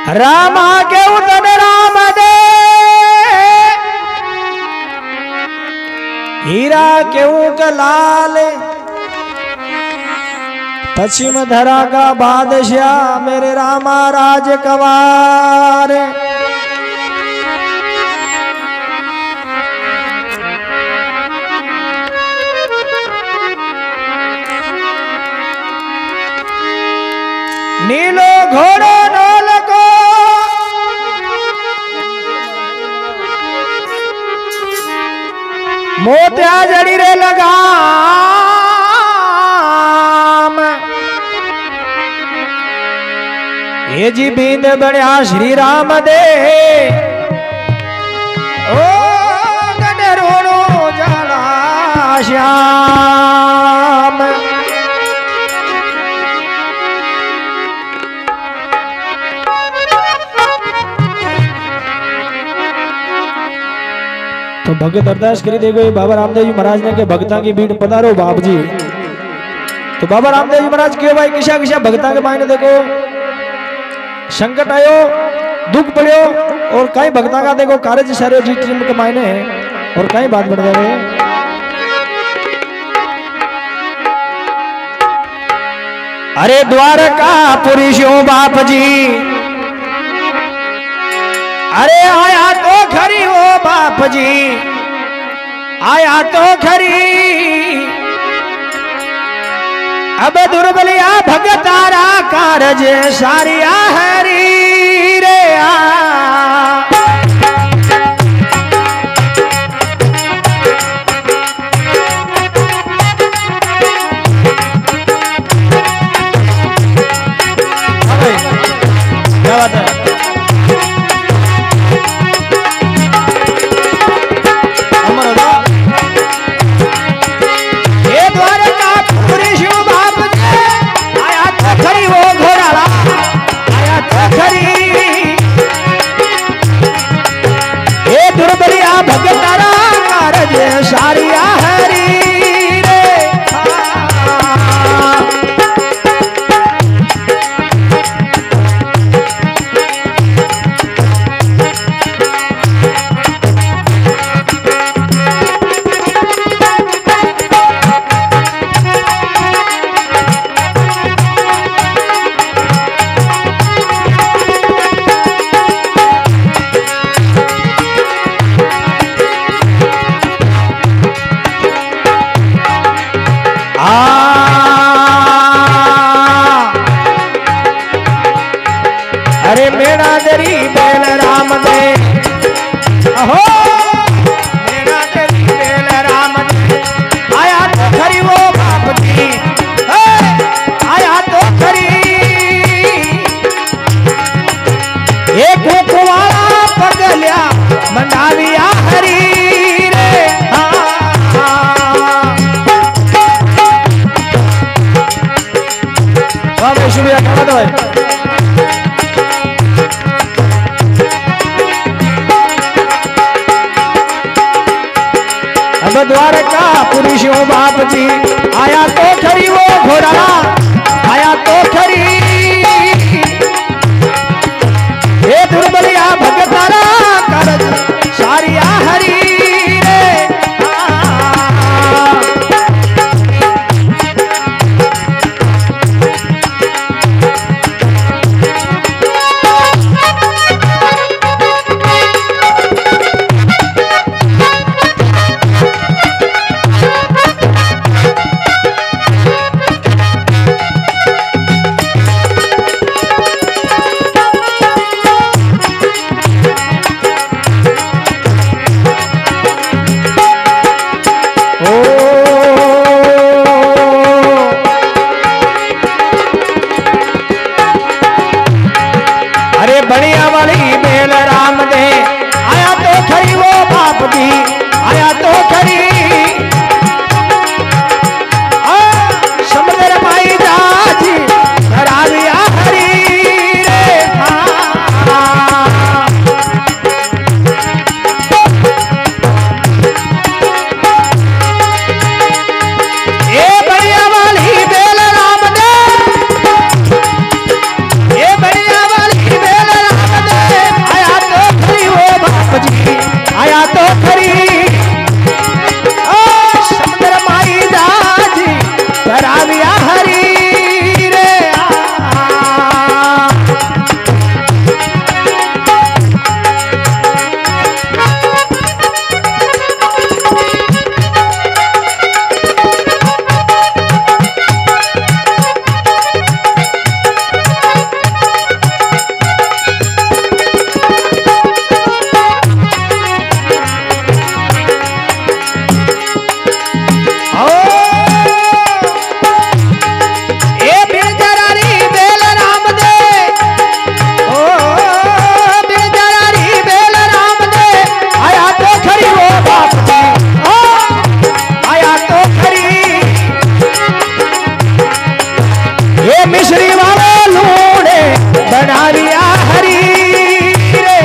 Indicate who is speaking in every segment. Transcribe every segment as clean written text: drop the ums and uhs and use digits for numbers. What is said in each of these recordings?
Speaker 1: रामा के उतन राम दे हीरा के ऊक लाल पश्चिम धरा का बादशाह मेरे रामा राज कवार नीलो घोड़ो नोल को मोत्या जड़ी रे लगाम ये जी बींद बढ़िया श्री राम दे ओ गडरोड़ो जाला श्याम तो भगत अरदास करी देखो ये बाबा रामदेव जी महाराज ने के भक्ता की भीड़ पधारो बाप जी। तो बाबा रामदेव जी महाराज क्यों भाई किसा किसा भक्ता के मायने देखो संकट आयो दुख पड़ो और कई भक्ता का देखो कार्य सारे जी टीम के मायने और कई बात बढ़ जावे। अरे द्वारका पुरुषों बाप जी अरे आया तो खरी हो बाप जी आया तो खरी अब दुर्बलिया भगतारा कारज सारिया हरी रे आ क्या बात है भगतारा कारज सारिया हरी रे अरे मेरा दरी बेल राम दे अहो मेरा दरी बेल राम दे आया तो खरी वो बाप जी आया तो खरी एक कुवारा पगलिया मंडाविया हरी रे वाह भाई शुक्रिया खड़ा दो द्वारका पुरुषों बाप जी आया तो खरी वो घोड़ा आया तो खरी ये दुर्बलिया भगतारा कारज सारिया हरी रे मिश्री वाले लूड़े बना लिया हरी रे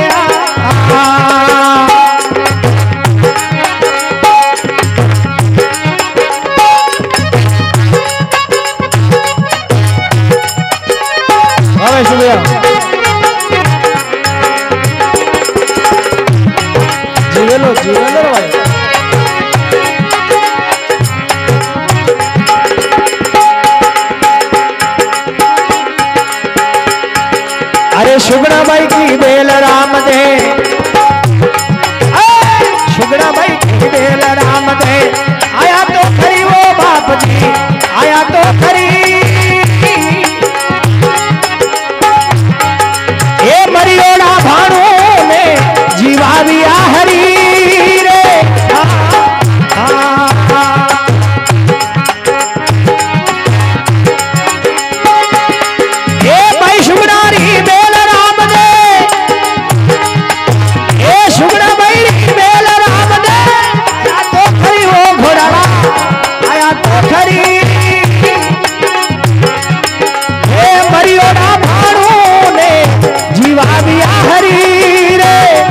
Speaker 1: शुक्रिया जीवन भाई। अरे सुगड़ा भाई की बेल राम दे, सुगड़ा भाई की बेल राम दे, आया तो खरी वो बाप जी, आया तो खरी ये मरियोड़ा भाणो ने जीवा दिया हरी रे ये भाई सुगड़ारी बेल राम दे, ये सुगड़ा भाई बेल राम दे, आया तो खरी वो घोड़ाला, आया तो खरी ये मरियोड़ा भाणो ने जीवा दिया हरी रे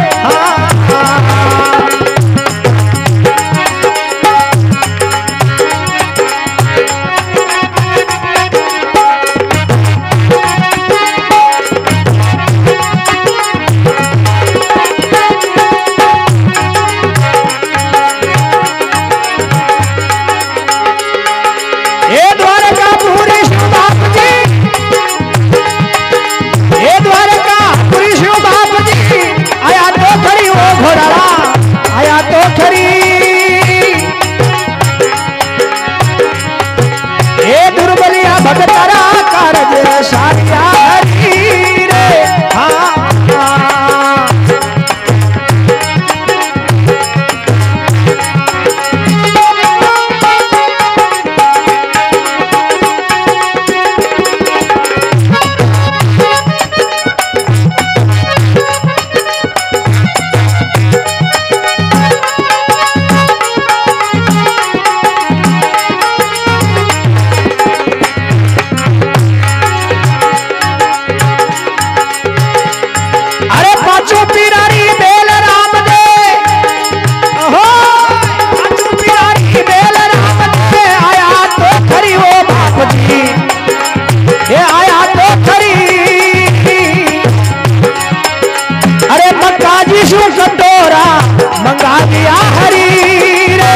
Speaker 1: कटोरा मंगा दिया हरी रे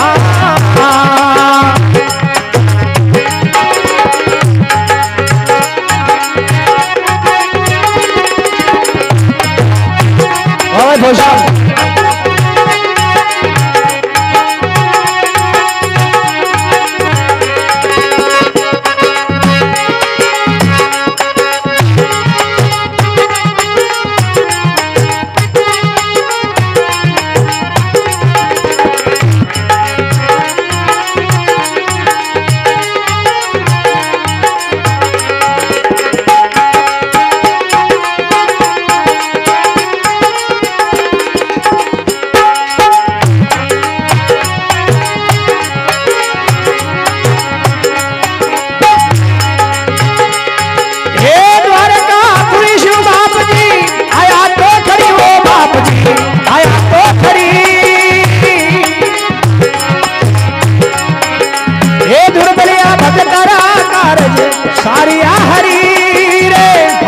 Speaker 1: सारिया हरी रे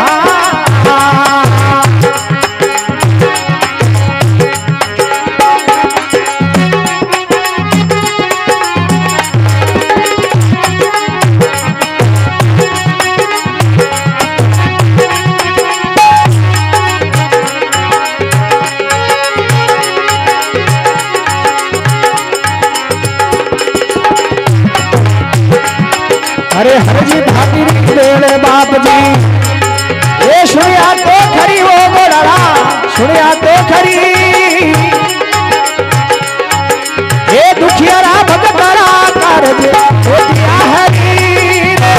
Speaker 1: अरे हरजी भाभी बेले बाप जी ये सुनिया तो खरी वो गोड़ा सुनिया तो खरी ये दुखियारा भगतारा कारज होतिया हरी रे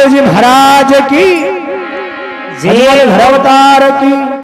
Speaker 1: रामदेव जी महाराज की, जय, घर अवतार की।